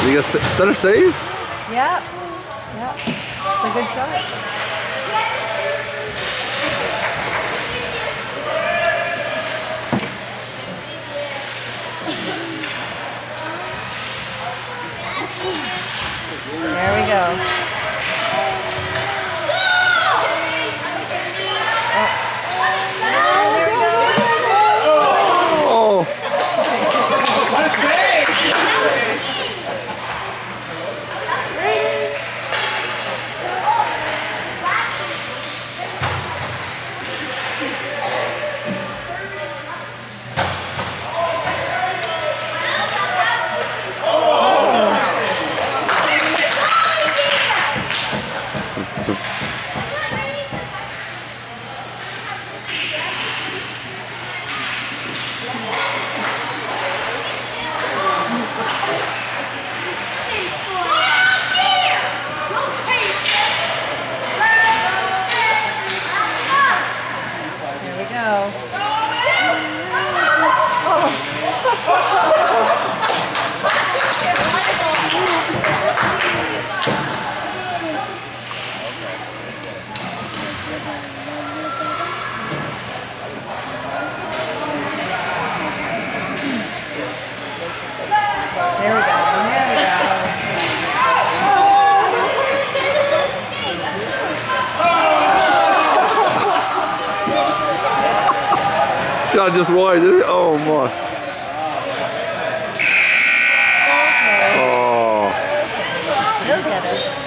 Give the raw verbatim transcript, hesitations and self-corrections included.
You got stutter save? Yeah. Yeah. It's a good shot. There we go. Oh. What a save! Here we go. There we go. There we go. Shot just wide, did it? Oh my. Okay. Oh. Still get it.